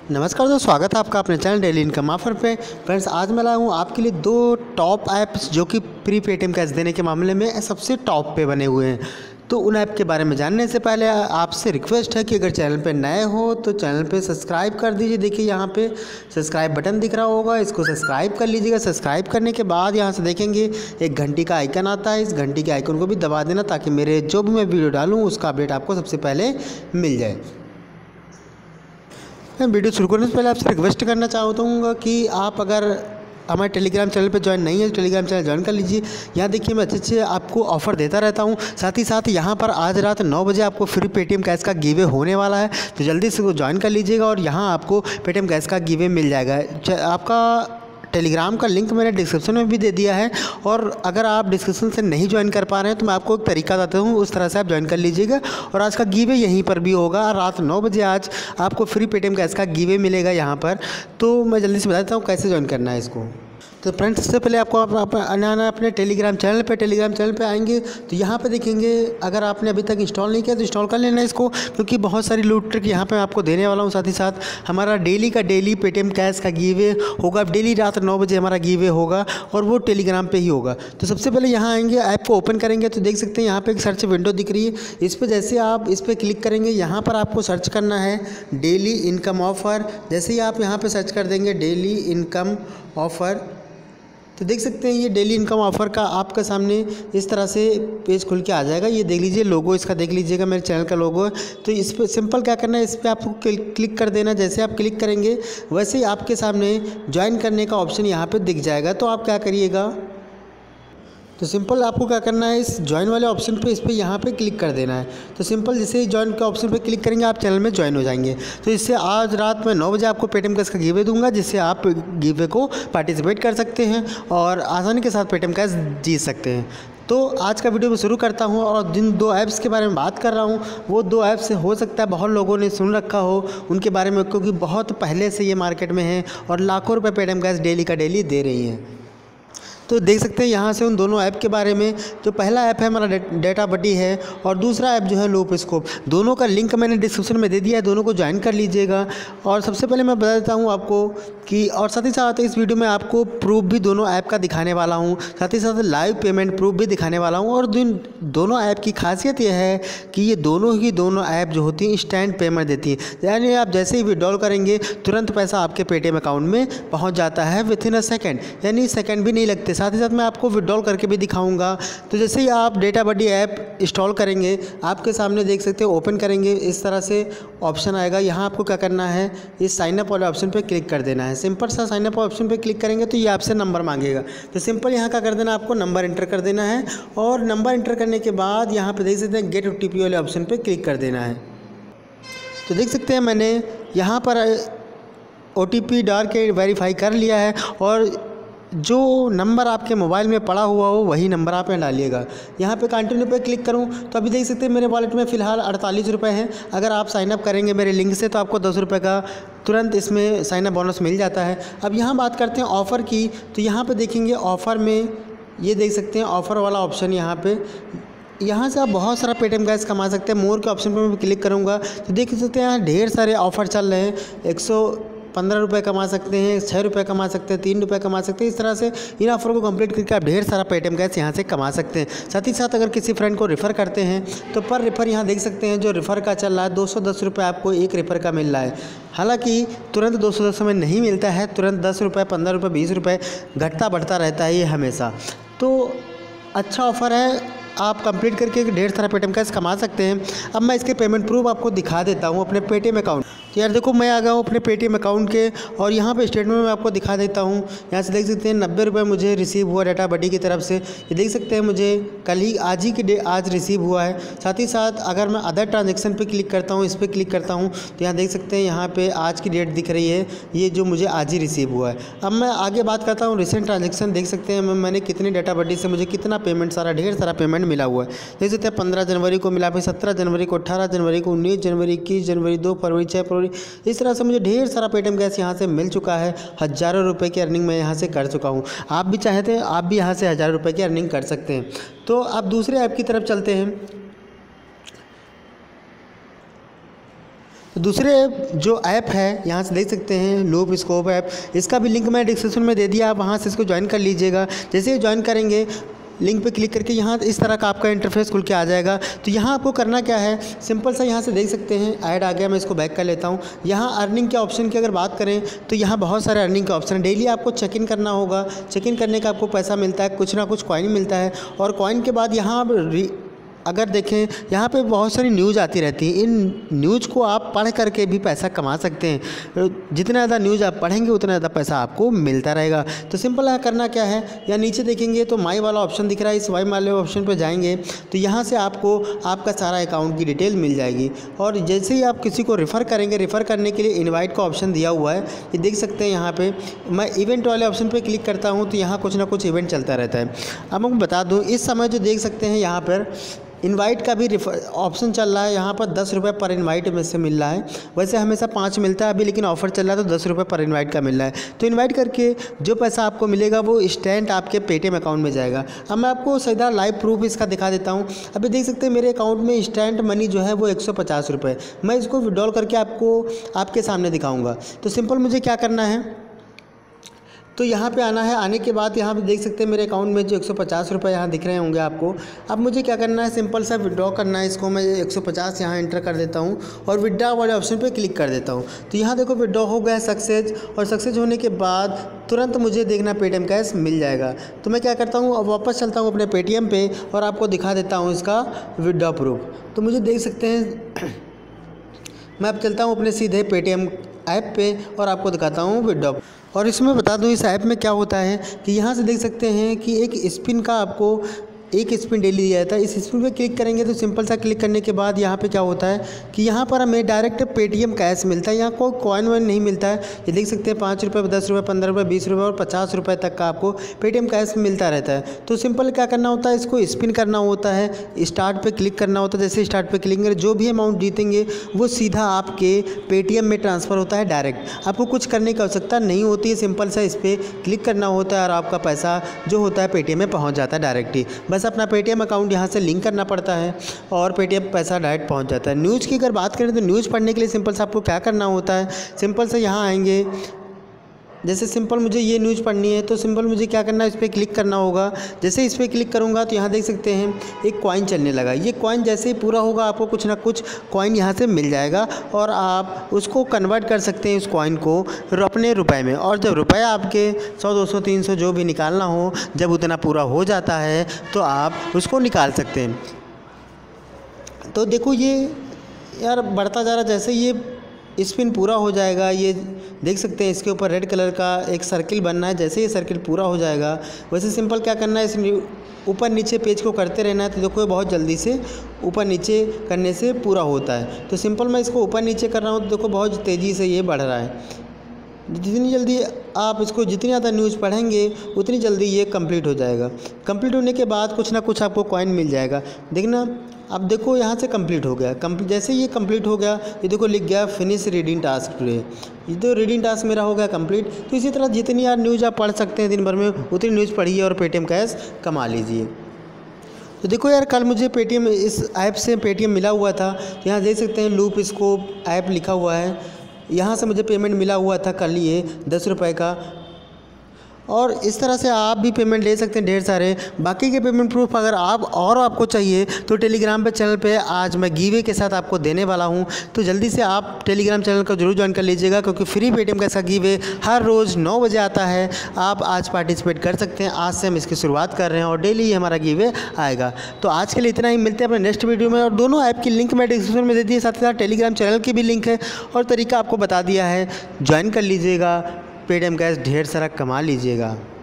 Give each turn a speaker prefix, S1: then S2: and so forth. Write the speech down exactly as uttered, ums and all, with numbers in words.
S1: नमस्कार दोस्तों, स्वागत है आपका अपने चैनल डेली इनकम ऑफर पे। फ्रेंड्स, आज मैं लाया हूँ आपके लिए दो टॉप ऐप्स जो कि प्री पेटीएम कैश देने के मामले में सबसे टॉप पे बने हुए हैं। तो उन ऐप के बारे में जानने से पहले आपसे रिक्वेस्ट है कि अगर चैनल पे नए हो तो चैनल पे सब्सक्राइब कर दीजिए। देखिए यहाँ पे सब्सक्राइब बटन दिख रहा होगा, इसको सब्सक्राइब कर लीजिएगा। सब्सक्राइब करने के बाद यहाँ से देखेंगे एक घंटी का आइकन आता है, इस घंटी के आइकन को भी दबा देना ताकि मेरे जो भी मैं वीडियो डालूँ उसका अपडेट आपको सबसे पहले मिल जाए। मैं वीडियो शुरू करने से पहले आपसे रिक्वेस्ट करना चाहता हूँ कि आप अगर हमारे टेलीग्राम चैनल पे ज्वाइन नहीं है तो टेलीग्राम चैनल ज्वाइन कर लीजिए। यहाँ देखिए मैं अच्छे अच्छे आपको ऑफर देता रहता हूँ। साथ ही साथ यहाँ पर आज रात नौ बजे आपको फ्री पेटीएम कैश का गिवे होने वाला है, तो जल्दी से वो ज्वाइन कर लीजिएगा और यहाँ आपको पेटीएम कैश का गिवे मिल जाएगा। आपका टेलीग्राम का लिंक मैंने डिस्क्रिप्शन में भी दे दिया है, और अगर आप डिस्क्रिप्शन से नहीं ज्वाइन कर पा रहे हैं तो मैं आपको एक तरीका बताता हूँ, उस तरह से आप ज्वाइन कर लीजिएगा। और आज का गिवे यहीं पर भी होगा, रात नौ बजे आज आपको फ्री पेटीएम कैश का गिवे मिलेगा यहाँ पर। तो मैं जल्दी से बता देता हूँ कैसे ज्वाइन करना है इसको। तो फ्रेंड्स, सबसे पहले आपको आप आना है अपने टेलीग्राम चैनल पे। टेलीग्राम चैनल पे आएंगे तो यहाँ पे देखेंगे, अगर आपने अभी तक इंस्टॉल नहीं किया तो इंस्टॉल कर लेना इसको, क्योंकि बहुत सारी लूट ट्रिक यहाँ पे मैं आपको देने वाला हूँ। साथ ही साथ हमारा डेली का डेली पेटीएम कैश का गिवे होगा, डेली रात नौ बजे हमारा गिवे होगा और वो टेलीग्राम पर ही होगा। तो सबसे पहले यहाँ आएंगे, ऐप को ओपन करेंगे तो देख सकते हैं यहाँ पर एक सर्च विंडो दिख रही है। इस पर जैसे आप इस पर क्लिक करेंगे, यहाँ पर आपको सर्च करना है डेली इनकम ऑफ़र। जैसे ही आप यहाँ पर सर्च कर देंगे डेली इनकम ऑफ़र, तो देख सकते हैं ये डेली इनकम ऑफ़र का आपके सामने इस तरह से पेज खुल के आ जाएगा। ये देख लीजिए, लोगो इसका देख लीजिएगा, मेरे चैनल का लोगो है। तो इस पर सिंपल क्या करना है, इस पर आपको क्लिक कर देना। जैसे आप क्लिक करेंगे वैसे ही आपके सामने ज्वाइन करने का ऑप्शन यहाँ पे दिख जाएगा। तो आप क्या करिएगा, तो सिंपल आपको क्या करना है, इस ज्वाइन वाले ऑप्शन पे इस पर यहाँ पे क्लिक कर देना है। तो सिंपल जैसे ही ज्वाइन के ऑप्शन पे क्लिक करेंगे आप चैनल में ज्वाइन हो जाएंगे। तो इससे आज रात में नौ बजे आपको पेटीएम कैश का गिवे दूंगा, जिससे आप गिवे को पार्टिसिपेट कर सकते हैं और आसानी के साथ पेटीएम कैश जीत सकते हैं। तो आज का वीडियो मैं शुरू करता हूं, और जिन दो ऐप्स के बारे में बात कर रहा हूं वो दो ऐप्स हो सकता है बहुत लोगों ने सुन रखा हो उनके बारे में, क्योंकि बहुत पहले से ये मार्केट में है और लाखों रुपये पेटीएम कैश डेली का डेली दे रही हैं। तो देख सकते हैं यहाँ से उन दोनों ऐप के बारे में। जो पहला ऐप है हमारा डेटा बडी है, और दूसरा ऐप जो है लूप स्कोप। दोनों का लिंक मैंने डिस्क्रिप्शन में दे दिया है, दोनों को ज्वाइन कर लीजिएगा। और सबसे पहले मैं बता देता हूँ आपको कि, और साथ ही साथ इस वीडियो में आपको प्रूफ भी दोनों ऐप का दिखाने वाला हूँ, साथ ही साथ लाइव पेमेंट प्रूफ भी दिखाने वाला हूँ। और दोनों ऐप की खासियत यह है कि ये दोनों ही दोनों ऐप जो होती हैं इंस्टेंट पेमेंट देती हैं, यानी आप जैसे ही विड्रॉल करेंगे तुरंत पैसा आपके पेटीएम अकाउंट में पहुँच जाता है विथ इन अ सेकेंड, यानी सेकेंड भी नहीं लगते। साथ ही साथ मैं आपको विड्रॉल करके भी दिखाऊंगा। तो जैसे ही आप डेटा बडी ऐप इंस्टॉल करेंगे आपके सामने देख सकते हो, ओपन करेंगे इस तरह से ऑप्शन आएगा। यहाँ आपको क्या करना है, इस साइन अप वाले ऑप्शन पे क्लिक कर देना है। सिंपल सा साइन अप ऑप्शन पे क्लिक करेंगे तो ये आपसे नंबर मांगेगा। तो सिंपल यहाँ क्या कर देना, आपको नंबर एंटर कर देना है, और नंबर एंटर करने के बाद यहाँ पे देख सकते हैं गेट ओटीपी वाले ऑप्शन पे क्लिक कर देना है। तो देख सकते हैं मैंने यहाँ पर ओटीपी डाल के वेरीफाई कर लिया है, और जो नंबर आपके मोबाइल में पड़ा हुआ हो वही नंबर आप यहाँ डालिएगा। यहाँ पे कंटिन्यू पे क्लिक करूँ तो अभी देख सकते हैं मेरे वॉलेट में फ़िलहाल अड़तालीस रुपये हैं। अगर आप साइन अप करेंगे मेरे लिंक से तो आपको दस रुपये का तुरंत इसमें साइन अप बोनस मिल जाता है। अब यहाँ बात करते हैं ऑफ़र की, तो यहाँ पे देखेंगे ऑफ़र में ये देख सकते हैं ऑफ़र वाला ऑप्शन। यहाँ पे यहाँ से आप बहुत सारा पेटीएम कैश कमा सकते हैं। मोर के ऑप्शन पर मैं क्लिक करूँगा तो देख सकते हैं यहाँ ढेर सारे ऑफ़र चल रहे हैं। एक सौ पंद्रह रुपये कमा सकते हैं, छः रुपये कमा सकते हैं, तीन रुपये कमा सकते हैं। इस तरह से इन ऑफर को कंप्लीट करके आप ढेर सारा पेटीएम कैश यहाँ से कमा सकते हैं। साथ ही साथ अगर किसी फ्रेंड को रेफ़र करते हैं तो पर रेफ़र यहाँ देख सकते हैं जो रेफ़र का चल रहा है दो सौ दस रुपये आपको एक रेफ़र का मिल रहा है। हालांकि तुरंत दो सौ दस में नहीं मिलता है, तुरंत दस रुपये, पंद्रह रुपये, बीस रुपये घटता बढ़ता रहता है ये हमेशा। तो अच्छा ऑफ़र है, आप कंप्लीट करके ढेर सारा पेटीएम कैश कमा सकते हैं। अब मैं इसके पेमेंट प्रूफ आपको दिखा देता हूँ अपने पेटीएम अकाउंट। तो यार देखो, मैं आ गया हूँ अपने पेटीएम अकाउंट के, और यहाँ पे स्टेटमेंट में आपको दिखा देता हूँ। यहाँ से देख सकते हैं नब्बे रुपये मुझे रिसीव हुआ डेटा बडी की तरफ से। ये देख सकते हैं मुझे कल ही आज ही की डे आज रिसीव हुआ है। साथ ही साथ अगर मैं अदर ट्रांजेक्शन पर क्लिक करता हूँ, इस पर क्लिक करता हूँ तो यहाँ देख सकते हैं यहाँ पर आज की डेट दिख रही है, ये जो मुझे आज ही रिसीव हुआ है। अब मैं आगे बात करता हूँ रिसेंट ट्रांजेक्शन। देख सकते हैं मैंने कितनी डेटा बडी से मुझे कितना पेमेंट, सारा ढेर सारा पेमेंट मिला हुआ है। देख सकते हैं पंद्रह जनवरी को मिला, फिर सत्रह जनवरी को, अठारह जनवरी को, उन्नीस जनवरी, इक्कीस जनवरी, दो फरवरी, छः फरवरी। इस तरह से मुझे ढेर सारा पेटीएम कैश यहाँ से मिल चुका है। हज़ारों रुपए की अर्निंग मैं यहाँ से कर चुका हूँ। आप भी चाहते हैं आप भी यहाँ से हज़ारों रुपए की अर्निंग कर सकते हैं। तो आप दूसरे ऐप की तरफ चलते हैं। दूसरे जो ऐप है यहाँ से देख सकते हैं लूप स्कोप ऐप, इसका भी लिंक मैं डिस्क्रिप्शन में दे दिया, आप वहाँ से इसको ज्वाइन कर लीजिएगा। जैसे ही ज्वाइन करेंगे लिंक पे क्लिक करके यहाँ इस तरह का आपका इंटरफेस खुल के आ जाएगा। तो यहाँ आपको करना क्या है, सिंपल सा यहाँ से देख सकते हैं ऐड आ गया, मैं इसको बैक कर लेता हूँ। यहाँ अर्निंग के ऑप्शन की अगर बात करें तो यहाँ बहुत सारे अर्निंग के ऑप्शन हैं। डेली आपको चेक इन करना होगा, चेक इन करने का आपको पैसा मिलता है, कुछ ना कुछ कॉइन मिलता है। और कॉइन के बाद यहाँ आप अगर देखें यहाँ पे बहुत सारी न्यूज़ आती रहती है, इन न्यूज़ को आप पढ़ करके भी पैसा कमा सकते हैं। जितना ज़्यादा न्यूज़ आप पढ़ेंगे उतना ज़्यादा पैसा आपको मिलता रहेगा। तो सिंपल है, करना क्या है, या नीचे देखेंगे तो माई वाला ऑप्शन दिख रहा है, इस वाई वाले ऑप्शन पर जाएंगे तो यहाँ से आपको आपका सारा अकाउंट की डिटेल मिल जाएगी। और जैसे ही आप किसी को रेफ़र करेंगे, रेफ़र करने के लिए इन्वाइट का ऑप्शन दिया हुआ है, ये देख सकते हैं। यहाँ पर मैं इवेंट वाले ऑप्शन पर क्लिक करता हूँ तो यहाँ कुछ ना कुछ इवेंट चलता रहता है। अब मैं बता दूँ, इस समय जो देख सकते हैं यहाँ पर इनवाइट का भी ऑप्शन चल रहा है। यहाँ पर दस रुपये पर इनवाइट में से मिल रहा है, वैसे हमेशा पाँच मिलता है अभी, लेकिन ऑफ़र चल रहा है तो दस रुपये पर इनवाइट का मिल रहा है। तो इनवाइट करके जो पैसा आपको मिलेगा वो इंस्टेंट आपके पेटीएम अकाउंट में जाएगा। अब मैं आपको सीधा लाइव प्रूफ इसका दिखा देता हूँ। अभी देख सकते हैं मेरे अकाउंट में इंस्टेंट मनी जो है वो एक सौ पचास रुपये, मैं इसको विड्रॉल करके आपको आपके सामने दिखाऊँगा। तो सिंपल मुझे क्या करना है, तो यहाँ पे आना है। आने के बाद यहाँ पे देख सकते हैं मेरे अकाउंट में जो एक सौ पचास रुपये यहाँ दिख रहे होंगे आपको। अब मुझे क्या करना है, सिंपल सा विड्रॉ करना है इसको। मैं एक सौ पचास यहाँ एंटर कर देता हूँ और विड्रॉ वाले ऑप्शन पे क्लिक कर देता हूँ। तो यहाँ देखो विड्रॉ हो गया सक्सेस, और सक्सेस होने के बाद तुरंत मुझे देखना पेटीएम कैश मिल जाएगा। तो मैं क्या करता हूँ, अब वापस चलता हूँ अपने पेटीएम पे और आपको दिखा देता हूँ इसका विड्रॉ प्रूफ। तो मुझे देख सकते हैं मैं अब चलता हूँ अपने सीधे पेटीएम ऐप पे और आपको दिखाता हूँ विड्रॉ। और इसमें बता दूँ इस ऐप में क्या होता है कि यहाँ से देख सकते हैं कि एक स्पिन का आपको एक स्पिन डेली दिया जाता है। इस स्पिन पे क्लिक करेंगे तो सिंपल सा क्लिक करने के बाद यहाँ पे क्या होता है कि यहाँ पर हमें डायरेक्ट पेटीएम कैश मिलता है, यहाँ कोई कॉइन वॉइन नहीं मिलता है। ये देख सकते हैं पाँच रुपये, दस रुपये, पंद्रह रुपये, बीस रुपये और पचास रुपये तक का आपको पेटीएम कैश मिलता रहता है। तो सिंपल क्या करना होता है, इसको स्पिन करना होता है, स्टार्ट पर क्लिक करना होता है। जैसे स्टार्ट पर क्लिक करें जो भी अमाउंट जीतेंगे वो सीधा आपके पेटीएम में ट्रांसफ़र होता है डायरेक्ट, आपको कुछ करने की आवश्यकता नहीं होती है। सिंपल सा इस पर क्लिक करना होता है और आपका पैसा जो होता है पेटीएम में पहुँच जाता है डायरेक्ट ही। बस अपना पेटीएम अकाउंट यहाँ से लिंक करना पड़ता है और पेटीएम पैसा डायरेक्ट पहुँच जाता है। न्यूज़ की अगर बात करें तो न्यूज़ पढ़ने के लिए सिंपल से आपको क्या करना होता है, सिंपल से यहाँ आएंगे। जैसे सिंपल मुझे ये न्यूज़ पढ़नी है तो सिंपल मुझे क्या करना है, इस पर क्लिक करना होगा। जैसे इस पर क्लिक करूँगा तो यहाँ देख सकते हैं एक कॉइन चलने लगा। ये कॉइन जैसे ही पूरा होगा आपको कुछ ना कुछ कॉइन यहाँ से मिल जाएगा और आप उसको कन्वर्ट कर सकते हैं उस कॉइन को अपने रुपए में। और जब रुपए आपके सौ दो सौ तीन सौ जो भी निकालना हो, जब उतना पूरा हो जाता है तो आप उसको निकाल सकते हैं। तो देखो ये यार बढ़ता जा रहा, जैसे ये स्पिन पूरा हो जाएगा, ये देख सकते हैं इसके ऊपर रेड कलर का एक सर्किल बनना है। जैसे ये सर्किल पूरा हो जाएगा वैसे सिंपल क्या करना है, इस ऊपर नीचे पेज को करते रहना है। तो देखो बहुत जल्दी से ऊपर नीचे करने से पूरा होता है। तो सिंपल मैं इसको ऊपर नीचे कर रहा हूँ तो देखो बहुत तेज़ी से ये बढ़ रहा है। जितनी जल्दी आप इसको जितनी ज़्यादा न्यूज़ पढ़ेंगे उतनी जल्दी ये कंप्लीट हो जाएगा। कंप्लीट होने के बाद कुछ ना कुछ आपको कॉइन मिल जाएगा। देखना अब देखो यहाँ से कंप्लीट हो गया। कंप्लीट जैसे ये कंप्लीट हो गया ये देखो लिख गया फिनिश रीडिंग टास्क टुडे। ये तो रीडिंग टास्क मेरा हो गया कंप्लीट। तो इसी तरह जितनी यार न्यूज़ आप पढ़ सकते हैं दिन भर में उतनी न्यूज़ पढ़िए और पेटीएम कैश कमा लीजिए। तो देखो यार कल मुझे पेटीएम इस ऐप से पेटीएम मिला हुआ था। तो यहाँ देख सकते हैं लूप स्कोप ऐप लिखा हुआ है, यहाँ से मुझे पेमेंट मिला हुआ था कल ये दस रुपये का। और इस तरह से आप भी पेमेंट ले सकते हैं ढेर सारे। बाकी के पेमेंट प्रूफ अगर आप और आपको चाहिए तो टेलीग्राम पे चैनल पे आज मैं गिवे के साथ आपको देने वाला हूं। तो जल्दी से आप टेलीग्राम चैनल को जरूर ज्वाइन कर लीजिएगा क्योंकि फ्री पेटीएम का ऐसा गिवे हर रोज़ नौ बजे आता है। आप आज पार्टिसिपेट कर सकते हैं। आज से हम इसकी शुरुआत कर रहे हैं और डेली हमारा गिवे आएगा। तो आज के लिए इतना ही, मिलते हैं अपने नेक्स्ट वीडियो में। और दोनों ऐप की लिंक मैं डिस्क्रिप्शन में दे दी है, साथ ही साथ टेलीग्राम चैनल की भी लिंक है और तरीका आपको बता दिया है। ज्वाइन कर लीजिएगा, पेटीएम कैश ढेर सारा कमा लीजिएगा।